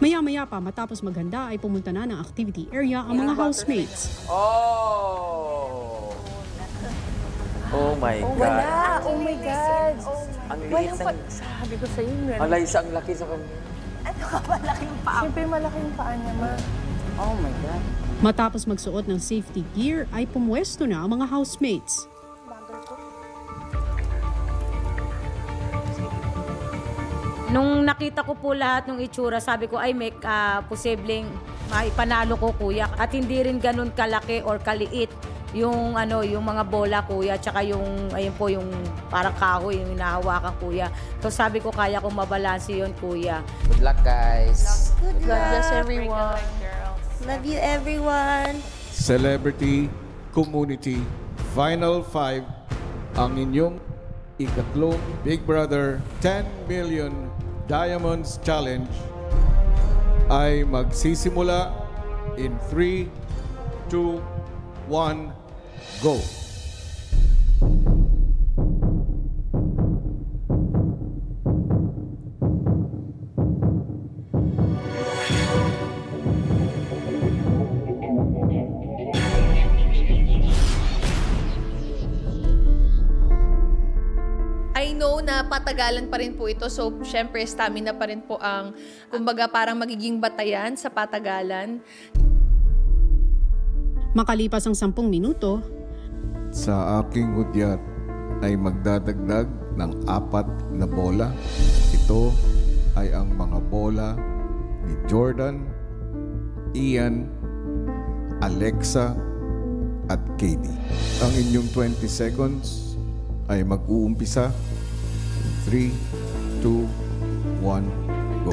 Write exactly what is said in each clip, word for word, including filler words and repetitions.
Maya-maya pa matapos maghanda ay pumunta na ng activity area ang mga housemates. Oh! Oh my God. Wala! Oh my God! Ang liit ng... Sabi ko sa'yo, meron. Alay, ang laki sa kanya. Ano ka malaki yung paa? Siyempre malaki yung paa niya, ma. Oh my God. Matapos magsuot ng safety gear ay pumwesto na ang mga housemates. Nung nakita ko po lahat ng itsura, sabi ko ay may uh, posibleng maipanalo ko, kuya. At hindi rin ganun kalaki or kaliit yung ano, yung mga bola, kuya, tsaka yung ayun po yung parang kahoy yung hinahawakan, kuya. So sabi ko kaya kong mabalanse yun, kuya. Good luck, guys. Good luck. God bless everyone. Love you, everyone. Celebrity Kumunity Final five, ang inyong ikatlong Big Brother ten million Diamonds Challenge ay magsisimula in three, two, one, go! I know na patagalan pa rin po ito. So, syempre, stamina pa rin po ang, kumbaga, parang magiging batayan sa patagalan. Makalipas ang sampung minuto, sa aking hudyat ay magdadagdag ng apat na bola. Ito ay ang mga bola ni Jordan, Ian, Alexa, at K D. Ang inyong twenty seconds ay mag-uumpisa. three, two, one, go.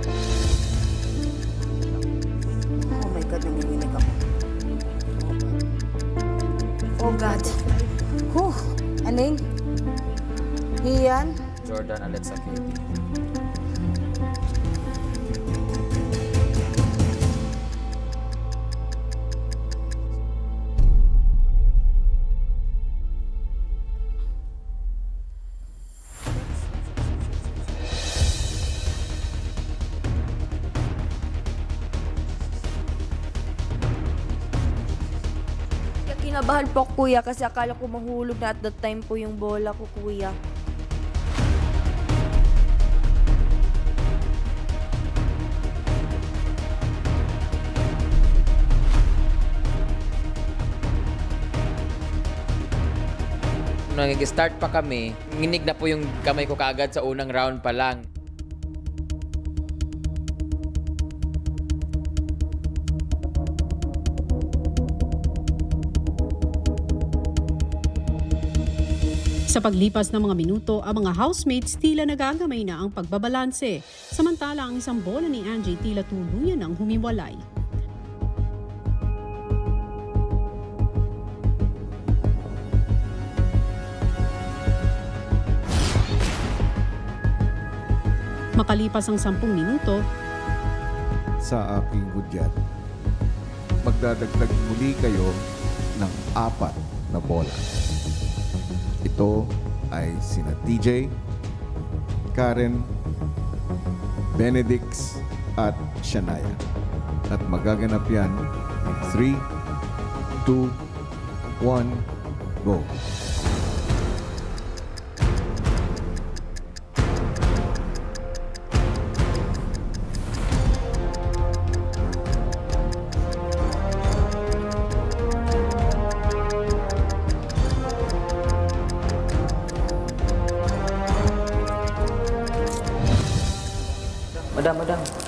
Oh my God, nanginginig ako. Oh God. Huh. Aning? Ian? Jordan, Alexa, K D. Kinabahan po ako, kuya, kasi akala ko mahulog na at that time po yung bola ko, kuya. Nung nag-start pa kami, nginig na po yung kamay ko kaagad sa unang round pa lang. sa paglipas ng mga minuto, ang mga housemates tila nagagamay na ang pagbabalanse. Samantala, ang isang bola ni Angie tila tuluyan ang humiwalay. Makalipas ang sampung minuto, sa aking hudyat, magdadagdag muli kayo ng apat na bola. Ito ay sina T J, Karen, Benedix at Shania. At magaganap yan in three, two, one, go! Madam, madam.